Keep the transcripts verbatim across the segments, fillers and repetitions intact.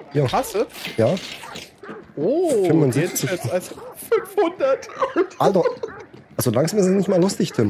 Ja. Kasse? Ja. Oh, fünfundsiebzig. jetzt als fünfhundert. Alter, also langsam ist es nicht mal lustig, Tim.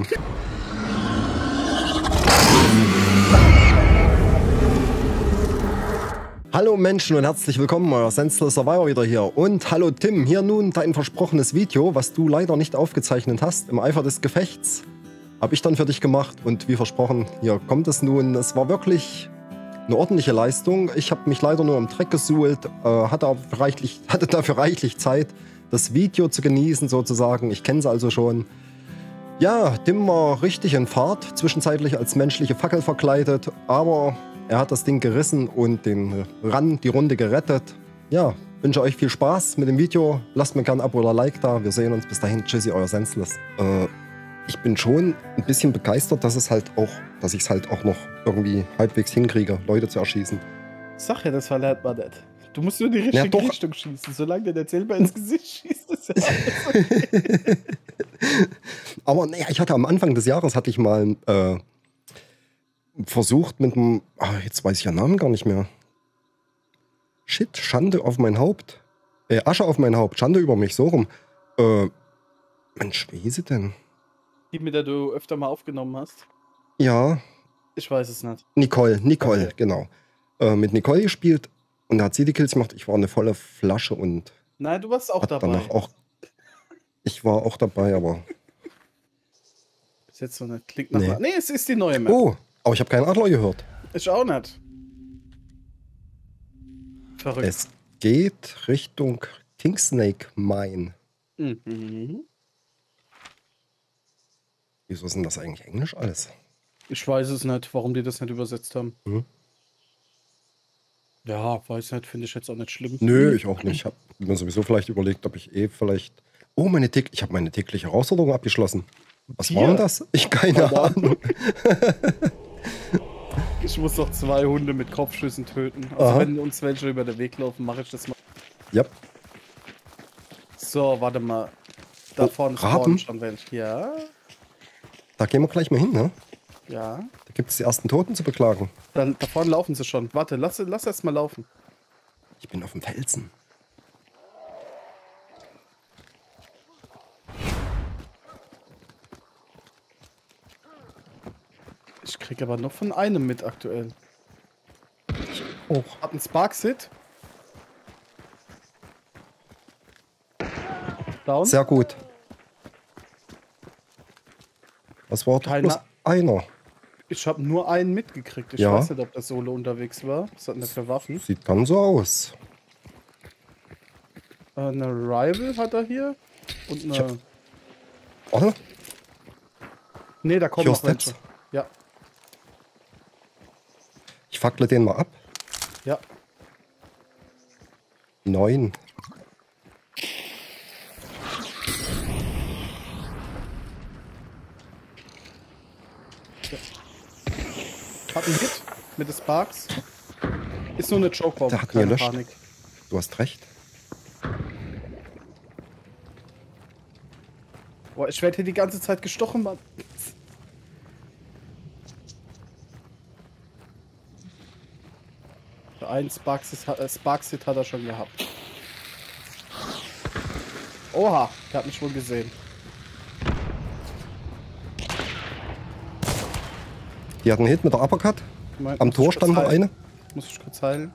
Hallo Menschen und herzlich willkommen, euer Senseless Survivor wieder hier. Und hallo Tim, hier nun dein versprochenes Video, was du leider nicht aufgezeichnet hast. Im Eifer des Gefechts habe ich dann für dich gemacht und wie versprochen, hier kommt es nun. Es war wirklich eine ordentliche Leistung. Ich habe mich leider nur im Dreck gesuhlt, äh, hatte, aber reichlich, hatte dafür reichlich Zeit, das Video zu genießen sozusagen. Ich kenne es also schon. Ja, Tim war richtig in Fahrt, zwischenzeitlich als menschliche Fackel verkleidet, aber er hat das Ding gerissen und den Run, die Runde gerettet. Ja, wünsche euch viel Spaß mit dem Video. Lasst mir gerne ein Abo oder Like da. Wir sehen uns. Bis dahin. Tschüssi, euer Senseless. Äh, ich bin schon ein bisschen begeistert, dass es halt auch, dass ich es halt auch noch irgendwie halbwegs hinkriege, Leute zu erschießen. Sag ja, das verlernt man nicht. Du musst nur in die richtige Ja, doch. Richtung schießen. Solange der nicht selber ins Gesicht schießt, ist ja alles okay. Aber naja, ich hatte am Anfang des Jahres hatte ich mal äh, versucht mit einem, ah, jetzt weiß ich ja Namen gar nicht mehr. Shit, Schande auf mein Haupt. Äh, Asche auf mein Haupt, Schande über mich, so rum. Äh, Mensch, wie hieß sie denn? Die, mit der du öfter mal aufgenommen hast? Ja, Ich weiß es nicht. Nicole, Nicole, Okay. genau. Äh, mit Nicole gespielt und da hat sie die Kills gemacht. Ich war eine volle Flasche und Nein, du warst auch hat dabei. danach auch. Ich war auch dabei, aber. Bis jetzt noch nicht. Klingt nach. Nee. Nee. nee, es ist die neue Map. Oh, aber ich habe keinen Adler gehört. Ich auch nicht. Verrückt. Es geht Richtung Kingsnake Mine. Mhm. Wieso ist denn das eigentlich Englisch alles? Ich weiß es nicht, warum die das nicht übersetzt haben. Mhm. Ja, weiß nicht, finde ich jetzt auch nicht schlimm. Nö, ich auch nicht. Ich habe mir sowieso vielleicht überlegt, ob ich eh vielleicht. Oh, meine Tick. Ich habe meine tägliche Herausforderung abgeschlossen. Was Hier? war denn das? Ich keine Keine Ahnung. Ich muss noch zwei Hunde mit Kopfschüssen töten. Also Aha. wenn uns welche über den Weg laufen, mache ich das mal. Ja. So, warte mal. Da Oh, vorne Raben? spawnen schon welche. Ja, Da gehen wir gleich mal hin, ne? ja. Da gibt es die ersten Toten zu beklagen. Da, da vorne laufen sie schon. Warte, lass, lass erst mal laufen. Ich bin auf dem Felsen. Ich krieg aber noch von einem mit aktuell. Oh. Hat ein Spark-Sit. Down. Sehr gut. Das war doch Keiner- bloß einer. Ich habe nur einen mitgekriegt. Ich Ja. weiß nicht, ob der Solo unterwegs war. Was hat denn der für Waffen? Sieht dann so aus. Äh, eine Rival hat er hier. Und eine. hab- Warte, Nee, da kommen Hier noch Steps. welche. Ja, ich fackle den mal ab. ja. Neun. Hat einen Hit mit den Sparks. Ist nur eine Choke-Bomb, Der hat ihn keine gelöscht. Panik. Du hast recht. Boah, ich werde hier die ganze Zeit gestochen, Mann. Ein Sparks-Hit hat, äh, Sparks-Hit hat er schon gehabt. Oha, der hat mich wohl gesehen. Die hat einen Hit mit der Uppercut. Moment, Am muss Tor ich kurz stand noch heilen. eine. Muss ich kurz heilen.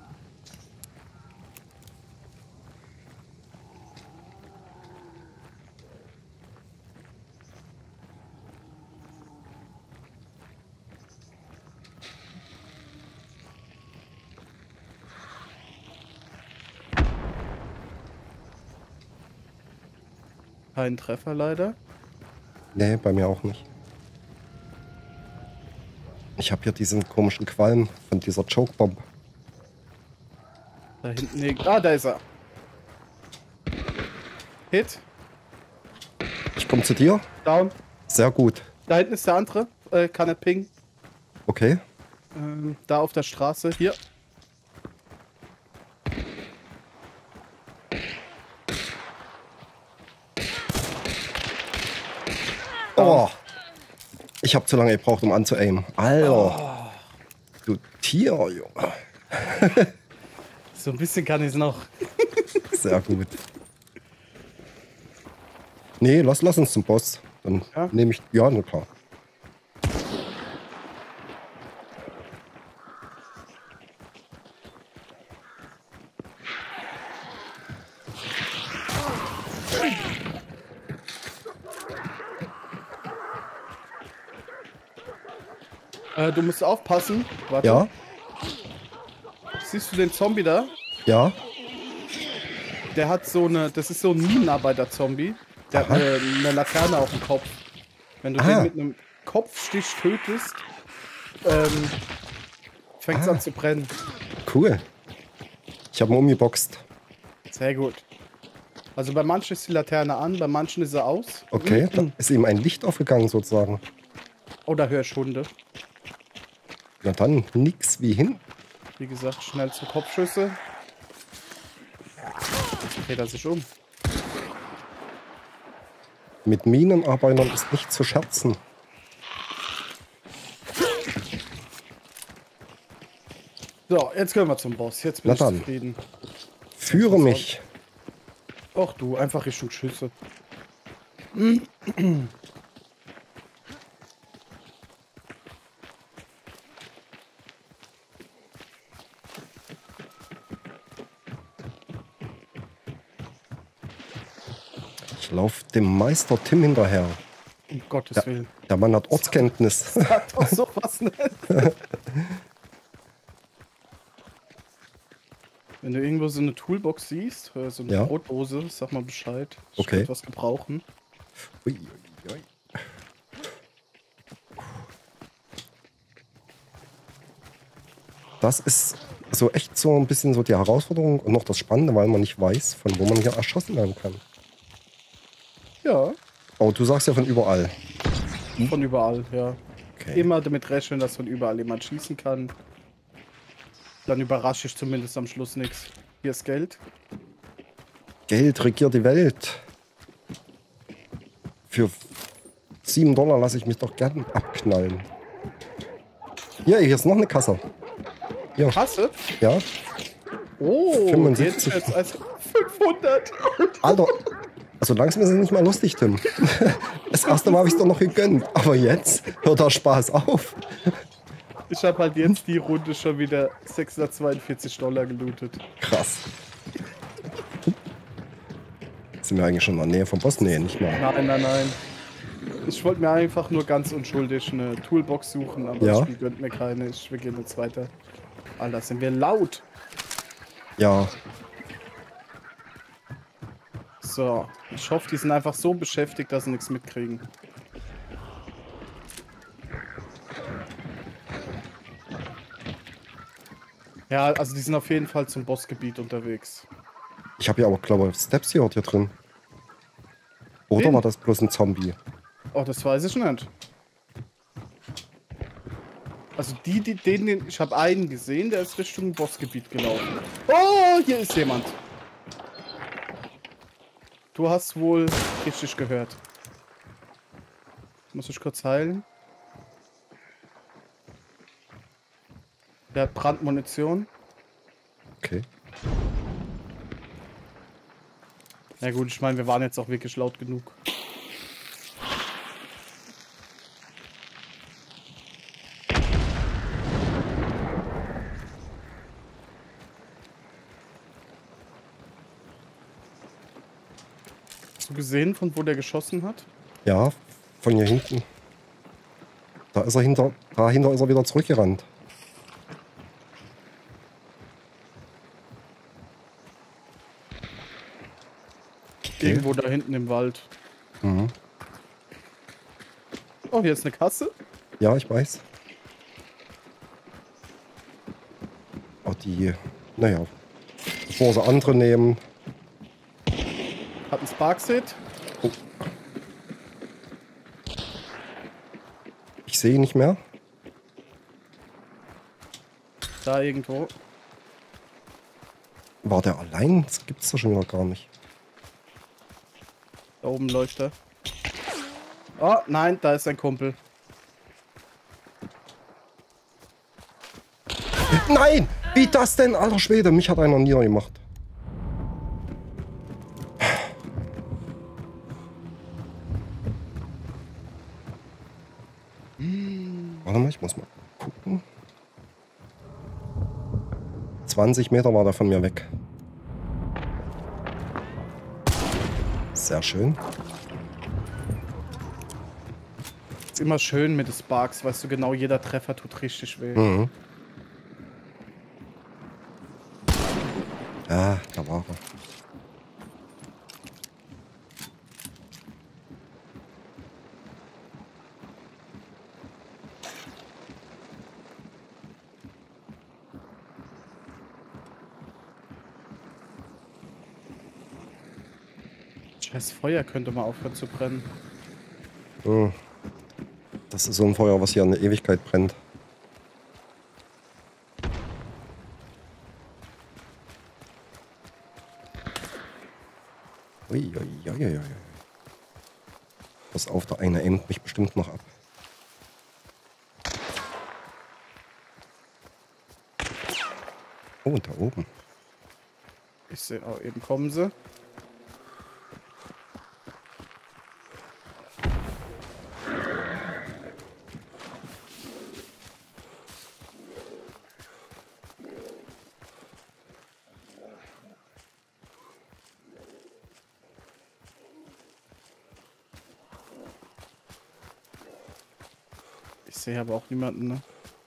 Kein Treffer leider. Nee, bei mir auch nicht. Ich habe hier diesen komischen Qualm von dieser Chokebomb. Da hinten. Nee. Ah, da ist er. Hit. Ich komme zu dir. Down. Sehr gut. Da hinten ist der andere. Äh, kann er pingen. Okay. Ähm, da auf der Straße. Hier. Oh. Ich habe zu lange gebraucht, um anzuaimen. Alter. Oh. Du Tier, Junge. So ein bisschen kann ich es noch. Sehr gut. Nee, lass, lass uns zum Boss. Dann Ja? nehme ich... Ja, na klar. Äh, du musst aufpassen. Warte. Ja? Siehst du den Zombie da? Ja? Der hat so eine, das ist so ein Minenarbeiter-Zombie. Der Aha. hat eine, eine Laterne auf dem Kopf. Wenn du Ah. den mit einem Kopfstich tötest, ähm, fängt es Ah. an zu brennen. Cool. Ich habe ihn umgeboxt. Sehr gut. Also bei manchen ist die Laterne an, bei manchen ist sie aus. Okay, da ist ihm ein Licht aufgegangen sozusagen. Oder hörst Hunde. Na dann, nix wie hin. Wie gesagt, schnell zu Kopfschüsse. Jetzt dreht er sich um. Mit Minenarbeitern ist nicht zu scherzen. So, jetzt können wir zum Boss. Jetzt bin Na ich dann. zufrieden. Führe mich. Och du, einfach Richtung Schüsse. Ich laufe dem Meister Tim hinterher. Um Gottes Ja. Willen. Der Mann hat Ortskenntnis. Sag doch sowas nicht. Wenn du irgendwo so eine Toolbox siehst, äh, so eine Ja. Brotdose, sag mal Bescheid. Ich Okay. könnte was gebrauchen. Ui, ui, ui. Das ist so echt so ein bisschen so die Herausforderung und noch das Spannende, weil man nicht weiß, von wo man hier erschossen werden kann. Ja, Aber du sagst ja von überall. von überall, ja. Okay. Immer damit rechnen, dass von überall jemand schießen kann. Dann überrasche ich zumindest am Schluss nichts. Hier ist Geld. Geld regiert die Welt. Für sieben Dollar lasse ich mich doch gern abknallen. Hier, hier ist noch eine Kasse. Hier, Kasse? ja. Oh, fünfundsiebzig. jetzt als fünfhundert. Alter, also langsam ist es nicht mehr lustig, Tim. Das erste Mal habe ich es doch noch gegönnt. Aber jetzt hört der Spaß auf. Ich habe halt jetzt die Runde schon wieder sechshundertzweiundvierzig Dollar gelootet. Krass. Sind wir eigentlich schon in der Nähe vom Boss? Nee, nicht mal. Nein, nein, nein. Ich wollte mir einfach nur ganz unschuldig eine Toolbox suchen, aber Ja. das Spiel gönnt mir keine. Ich will gehen jetzt weiter. Alter, sind wir laut. Ja, So, ich hoffe, die sind einfach so beschäftigt, dass sie nichts mitkriegen. Ja, also die sind auf jeden Fall zum Bossgebiet unterwegs. ich habe ja aber, glaube ich, Steps hier, hier drin. Oder Wen? war das bloß ein Zombie? Oh, das weiß ich nicht. Also die, die den, den ich habe einen gesehen, der ist Richtung Bossgebiet gelaufen. Oh, hier ist jemand. Du hast wohl richtig gehört. Muss ich kurz heilen? Der hat Brandmunition. Okay. Na gut, ich meine, wir waren jetzt auch wirklich laut genug. Hast du gesehen, von wo der geschossen hat? Ja, von hier hinten. Da ist er hinter, dahinter ist er wieder zurückgerannt. Okay. Irgendwo da hinten im Wald. Mhm. Oh, hier ist eine Kasse. Ja, ich weiß. Auch die, naja, bevor sie andere nehmen. Hat ein Spark-Set. Ich sehe ihn nicht mehr. Da irgendwo. War der allein? Das gibt's doch schon wieder gar nicht. Da oben Leuchter. Oh, nein, da ist ein Kumpel. Nein! Wie Wie das denn, alter Schwede? Mich hat einer niedergemacht. Warte mal, ich muss mal gucken. zwanzig Meter war der von mir weg. Sehr schön. Ist immer schön mit den Sparks, weißt du genau, jeder Treffer tut richtig weh. Mhm. Ja, da war er. Scheiß Feuer könnte mal aufhören zu brennen. Mhm. Das ist so ein Feuer, was hier eine Ewigkeit brennt. Ui, ui, ui, ui. Pass auf, der eine aimt mich bestimmt noch ab. Oh, da oben. Ich sehe auch, eben kommen sie. Ich sehe aber auch niemanden, ne?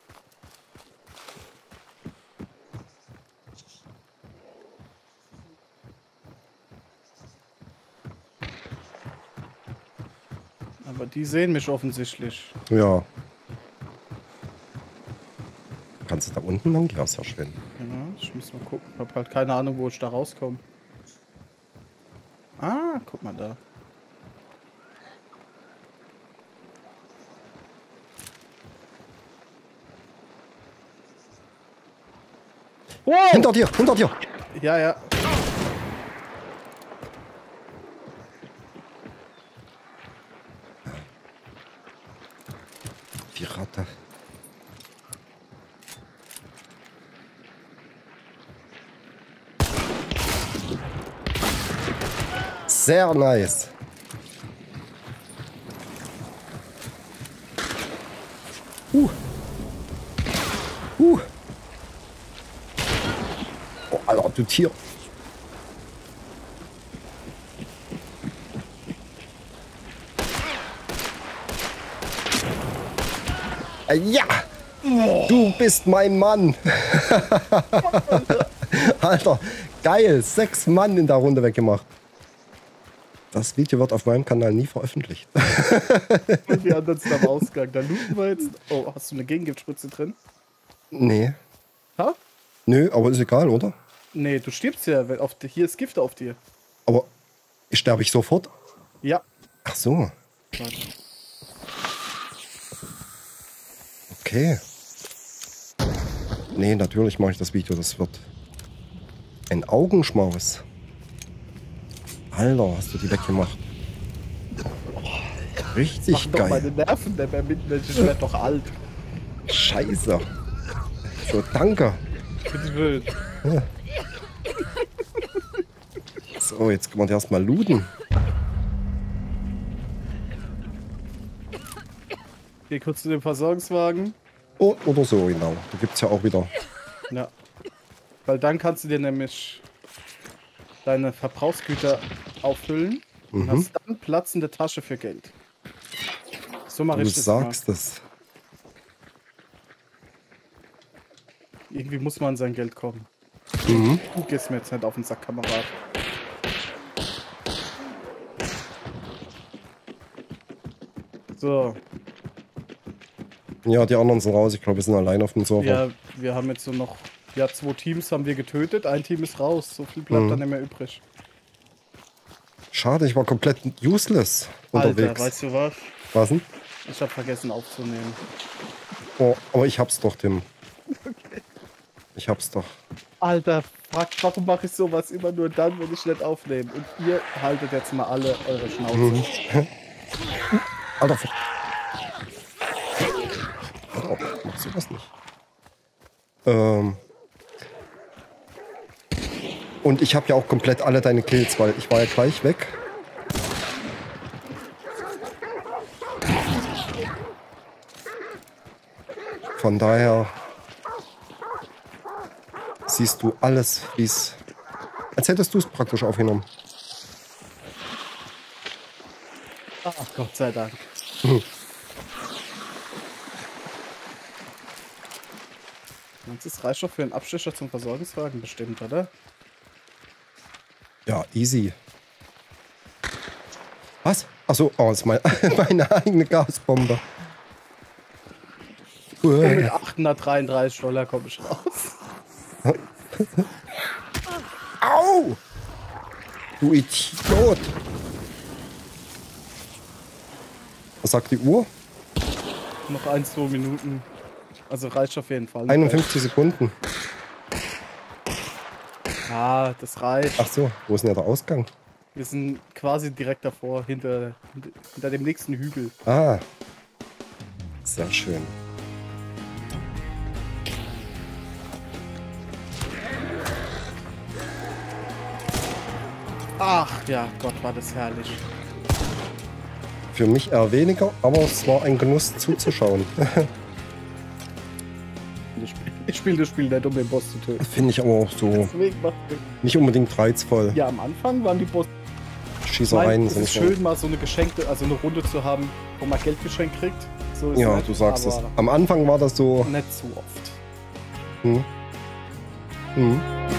Aber die sehen mich offensichtlich. Ja. Kannst du da unten lang? Ja, ist ja schön. Ja, ich muss mal gucken. Ich habe halt keine Ahnung, wo ich da rauskomme. Ah, guck mal da. Wow! Hinter dir, hinter dir! Ja, ja. Die Ratte. Sehr nice. Uh. Uh. Oh, Alter, du Tier. Äh, Ja! Du bist mein Mann. Alter, geil. Sechs Mann in der Runde weggemacht. Das Video wird auf meinem Kanal nie veröffentlicht. Und die anderen sind am Ausgang. Da looten wir jetzt. Oh, hast du eine Gegengiftspritze drin? Nee. Ha? Nö, aber ist egal, oder? Nee, du stirbst ja. Wenn auf, hier ist Gift auf dir. Aber sterbe ich sofort? Ja. Ach so. Okay. Nee, natürlich mache ich das Video. Das wird ein Augenschmaus. Alter, hast du die weggemacht. Richtig Mach doch geil. meine Nerven nicht mehr mit, Mensch. Ich werd doch alt. Scheiße. So, danke. Bitte will. So, jetzt können wir erstmal looten. Geh kurz zu dem Versorgungswagen. Oh, oder so, genau. Da gibt es ja auch wieder. Ja. Weil dann kannst du dir nämlich deine Verbrauchsgüter auffüllen und Mhm. hast dann Platz in der Tasche für Geld. So mache Du ich das immer. sagst es. Irgendwie muss man an sein Geld kommen. Mhm. Du gehst mir jetzt nicht auf den Sack, Kamerad. So, Ja, die anderen sind raus. Ich glaube, wir sind allein auf dem Server. ja, wir haben jetzt so noch, ja, zwei Teams haben wir getötet, ein Team ist raus, so viel bleibt Mhm. dann nicht mehr übrig. Schade, ich war komplett useless Alter, unterwegs. weißt du was? Was denn? Ich habe vergessen aufzunehmen. Oh, aber ich hab's doch, Tim. Ich hab's doch. Alter, fuck, warum mache ich sowas immer nur dann, wenn ich nicht aufnehme? Und ihr haltet jetzt mal alle eure Schnauze. Mhm. Alter, fuck. Alter, machst du das nicht? Ähm, Und ich habe ja auch komplett alle deine Kills, weil ich war ja gleich weg. Von daher siehst du alles, wie es... Als hättest du es praktisch aufgenommen. Ach, Gott sei Dank. Hm. Das reicht doch für einen Abstecher zum Versorgungswagen bestimmt, oder? Ja, easy. Was? Achso, oh, das ist mein, meine eigene Gasbombe. Und mit achthundertdreiunddreißig Dollar komme ich raus. Au! Du Idiot! Was sagt die Uhr? Noch ein, zwei Minuten. Also reicht auf jeden Fall. einundfünfzig Sekunden. Ah, das reicht. Ach so, wo ist denn ja der Ausgang? Wir sind quasi direkt davor, hinter, hinter dem nächsten Hügel. Ah. Sehr schön. Ach ja, Gott, war das herrlich. Für mich eher weniger, aber es war ein Genuss zuzuschauen. Ich spiele spiel das Spiel nicht, um den Boss zu töten. Finde ich aber auch so Deswegen macht es- nicht unbedingt reizvoll. Ja, am Anfang waren die Boss. Schießereien Es sind ist so. schön, mal so eine geschenkte, also eine Runde zu haben, wo man Geld geschenkt kriegt. So ist Ja, nett, du sagst es. aber Am Anfang war das so. nicht so oft. Hm. Hm.